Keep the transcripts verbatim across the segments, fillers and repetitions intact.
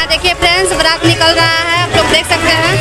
यहाँ देखिए फ्रेंड्स, बारात निकल रहा है, आप लोग देख सकते हैं।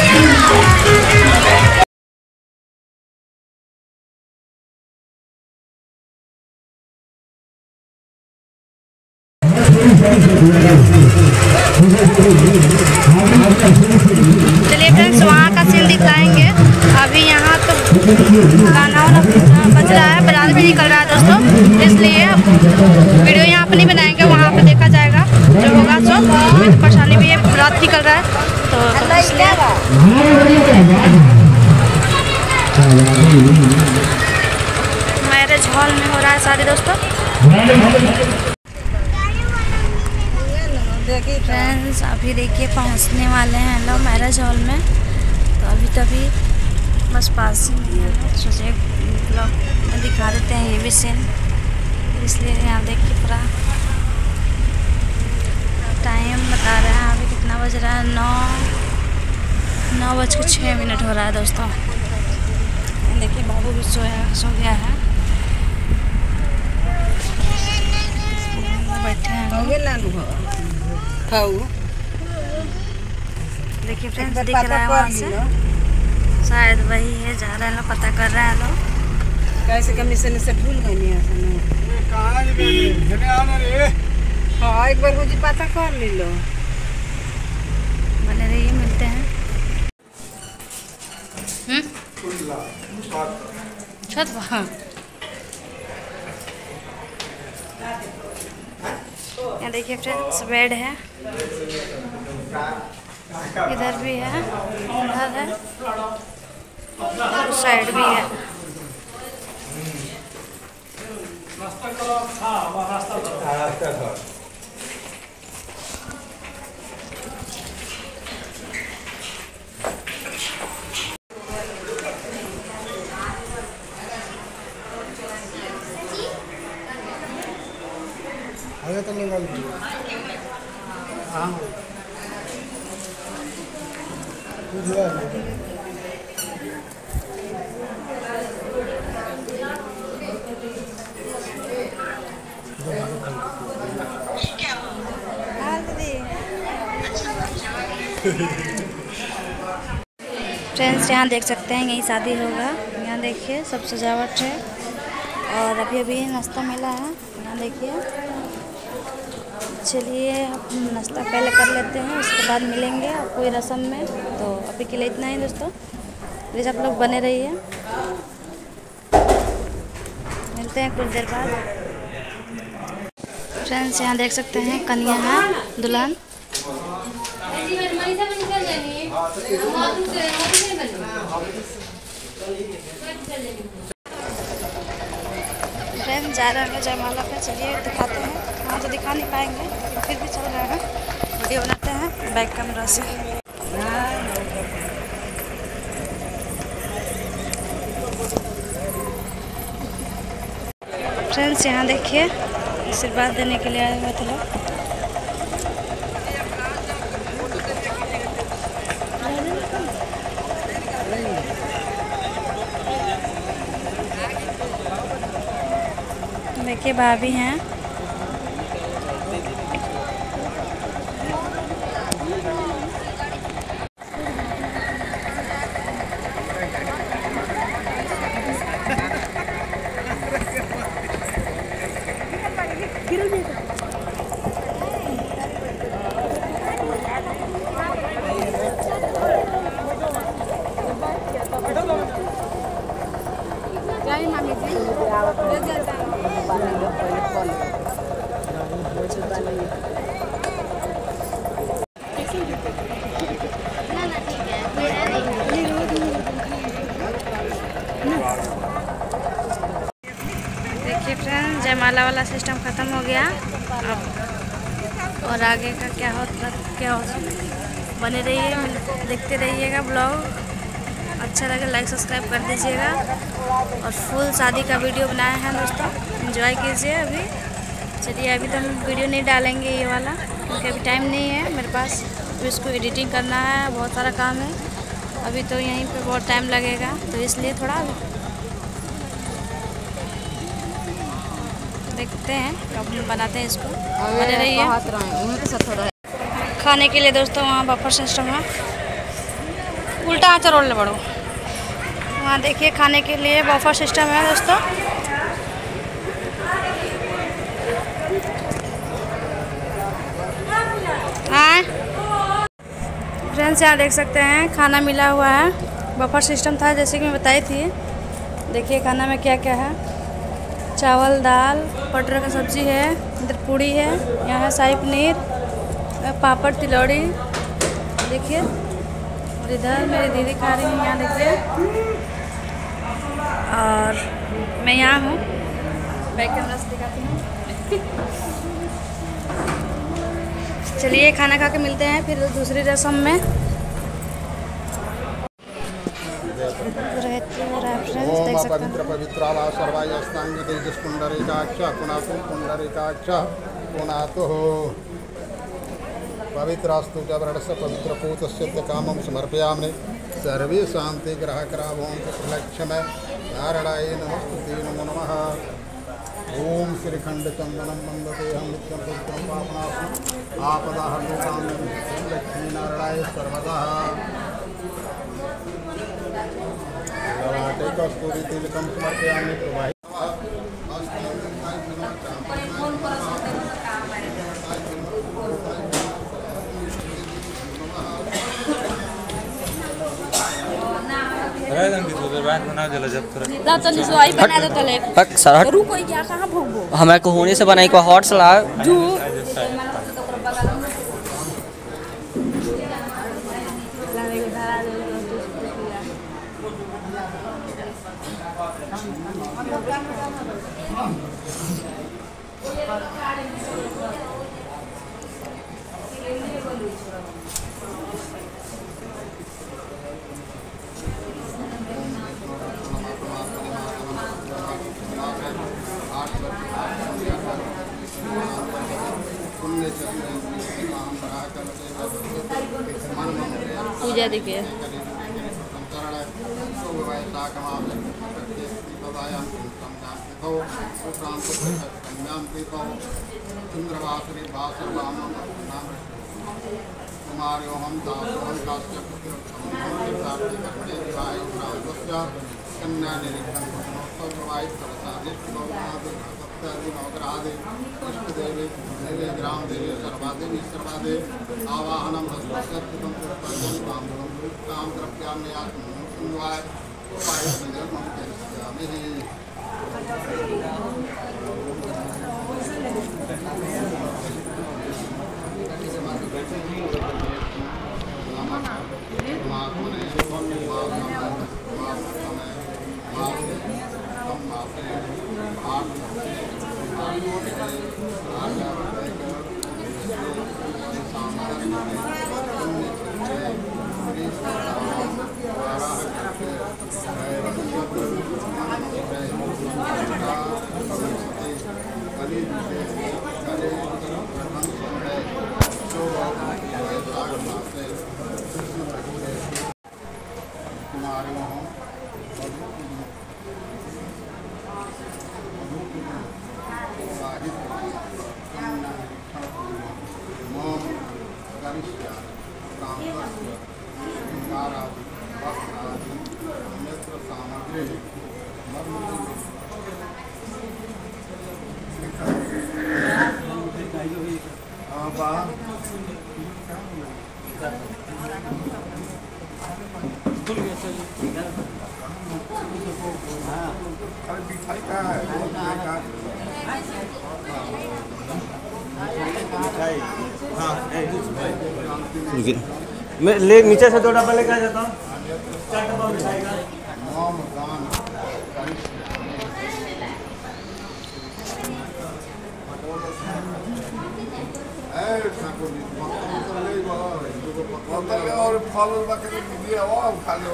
चलिए फ्रेंड्स, वहाँ का सीन दिखाएंगे। अभी यहाँ तो गाना वाना बज रहा है, बारात भी निकल रहा है दोस्तों, इसलिए वीडियो यहाँ पर नहीं बनाएंगे, वहाँ पे देखा जाएगा जो होगा। सो कोई परेशानी भी है, बारात निकल रहा है तो मैरिज हॉल में हो रहा है शादी दोस्तों। फ्रेंड्स अभी देखिए पहुंचने वाले हैं लोग मैरिज हॉल में, तो अभी तभी बस पास ही है, सोचे ब्लॉग में दिखा देते हैं ये भी सीन, इसलिए यहाँ देखिए पूरा टाइम बता रहे हैं। अभी कितना बज रहा है, नौ नौ बज के छः मिनट हो रहा है दोस्तों। देखिए बाबू भी सोया सो गया है, बैठे हैं। देखिए फ्रेंड्स दिख रहा है वहाँ से, शायद वही है, जा रहे हैं लोग, पता कर रहे हैं लोग। कैसे कमीशन से भूल गए हाँ, एक बार मुझे पता कर ले लो। बने रहिए, मिलते हैं। हम्म छत वहाँ यहाँ देखिए फ्रेंड्स बेड है, इधर भी है, उधर है, उस साइड भी है। आगे तो लगा लीजिए। हाँ फ्रेंड्स यहाँ देख सकते हैं, यही शादी होगा। यहाँ देखिए सब सजावट है, और अभी अभी नाश्ता मिला है। यहाँ देखिए, चलिए नाश्ता पहले कर लेते हैं, उसके बाद मिलेंगे और कोई रस्म में। तो अभी के लिए इतना ही दोस्तों, प्लीज़ आप लोग बने रहिए, मिलते हैं कुछ देर बाद। फ्रेंड्स यहाँ देख सकते हैं कन्या है, दुल्हन। फ्रेंड्स जा रहे हैं जयमाला पे, चलिए दिखाते हैं। वहाँ तो दिखा नहीं पाएंगे, तो फिर भी चल रहे हैं, वीडियो बनाते हैं बैक कैमरा से। फ्रेंड्स यहाँ देखिए आशीर्वाद देने के लिए आए हुए थे लोग। देखिए भाभी हैं, देखिए फ्रेंड्स जयमाला वाला सिस्टम ख़त्म हो गया अब, और आगे का क्या होता क्या होगा बने रहिए, देखते रहिएगा ब्लॉग। अच्छा लगे लाइक सब्सक्राइब कर दीजिएगा, और फुल शादी का वीडियो बनाए हैं दोस्तों, एंजॉय कीजिए। अभी चलिए अभी तो हम वीडियो नहीं डालेंगे ये वाला, क्योंकि अभी टाइम नहीं है मेरे पास, तो इसको एडिटिंग करना है, बहुत सारा काम है अभी, तो यहीं पे बहुत टाइम लगेगा, तो इसलिए थोड़ा देखते हैं कब बनाते हैं इसको, बने रहिए। खाने के लिए दोस्तों वहाँ बफर सिस्टम है। उल्टा आँच रोल ले बढ़ो। वहाँ देखिए खाने के लिए बफर सिस्टम है दोस्तों। हाँ फ्रेंड्स, यहाँ देख सकते हैं खाना मिला हुआ है। बफर सिस्टम था जैसे कि मैं बताई थी। देखिए खाना में क्या क्या है। चावल, दाल, पटर का सब्जी है, इधर पूड़ी है, यहाँ है शाही पनीर, पापड़, तिलौड़ी देखिए। और इधर मेरी दीदी खा रही है, यहाँ देखिए। और मैं यहाँ हूँ, बैक कैमरा से दिखाती हूँ। चलिए खाना खा के मिलते हैं फिर दूसरी रस्म में। ओम पवित्र पवित्राला सर्वायस्तांग तेजस पुंडरीकाक्ष पुनातु पुंडरीकाक्ष पुनातु पवित्रास्तु जवरणस्य पवित्र पूतस्य कामं समर्पयामि। सर्वे शांति ग्रहकरावों प्रलक्ष्य नारायणाय नमस्ते नमो नमः। ओम श्रीखंड चंदनम वंदते हम नित्यं पुत्रं पापनाशं आपदाः लोकान् लक्ष्मी नारायणाय सर्वदा। कस्तूरी तिलकम समर्पयामि प्रवाहि। हमारे को होने से बनाई को हॉट सलाद पूजा देखिए। ग्राम देवी सर्वादेवी सर्वादे आवाहनम काम मैं ले नीचे से दो डब्बा लेकर आ जाता हूँ। चार डब्बा मिठाई का। और फल दिया हुआ खा लो।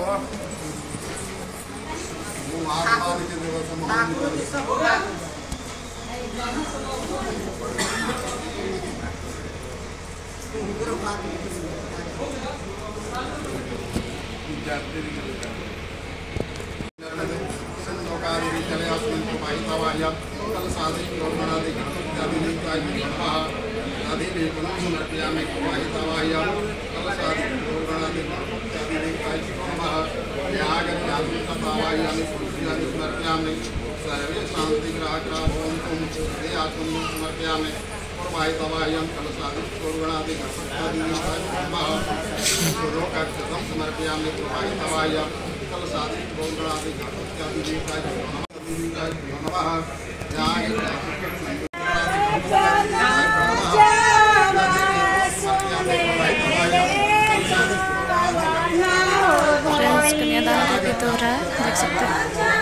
कलशाधिलेपनं समर्पयामि प्रवाहितावाह्यं कलशाधिगणाधिपत्यादिदेवताय नमः यागन्यासुततावाह्यामि तुलस्यादि समर्पयामि सर्वे शान्तिग्राहग्राभवन्तुं हृदयात्मं समर्पयामि प्रवाहितावाह्यं कलशाधिगणाधिपत्यादिदेवताय नमः लोकाक्षतं समर्पयामि प्रवाहितावाह्यं कलशाधिगणाधिपत्यादिदेवताय नमः फ्रेंड्स कन्यादान का गीत हो रहा है, देख सकते हैं।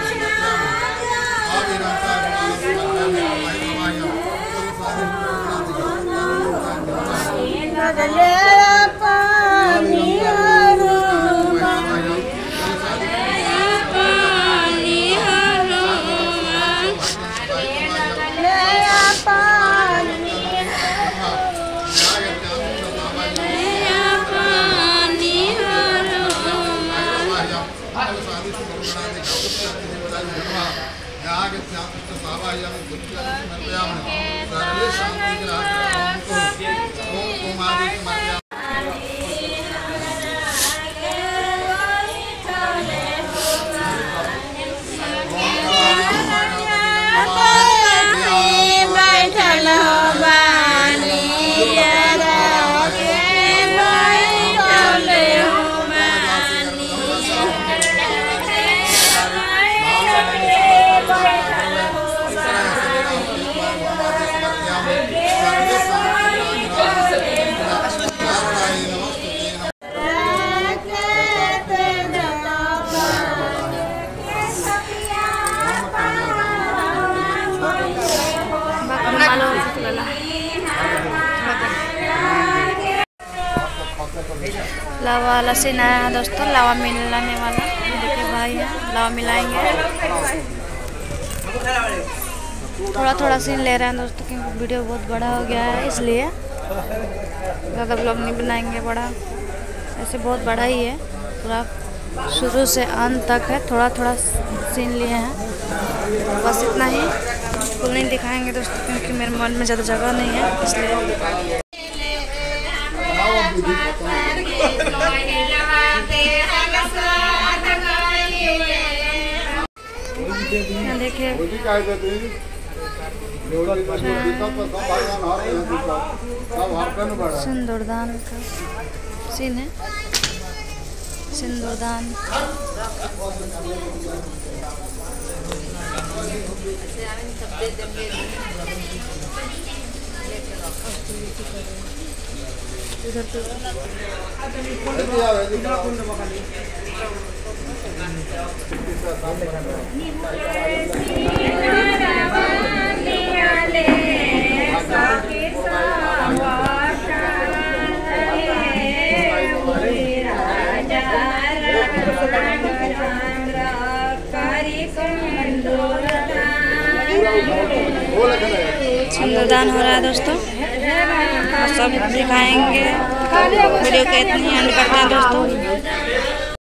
लावा वाला सीन आया है दोस्तों, लावा मिलाने वाला। देखिए भाई है, लावा मिलाएंगे। थोड़ा थोड़ा सीन ले रहे हैं दोस्तों, क्योंकि वीडियो बहुत बड़ा हो गया है, इसलिए ज़्यादा ब्लॉग नहीं बनाएंगे बड़ा। ऐसे बहुत बड़ा ही है, पूरा शुरू से अंत तक है। थोड़ा थोड़ा सीन लिए हैं, बस इतना ही। फुल नहीं दिखाएंगे दोस्तों, क्योंकि मेरे मन में ज़्यादा जगह नहीं है, इसलिए। देखिए सिंदूरदान का सीन है, सिंदूरदान। इधर तो सिंदूरदान हो रहा है दोस्तों, सब दिखाएंगे। वीडियो के इतनी एंड करते हैं दोस्तों।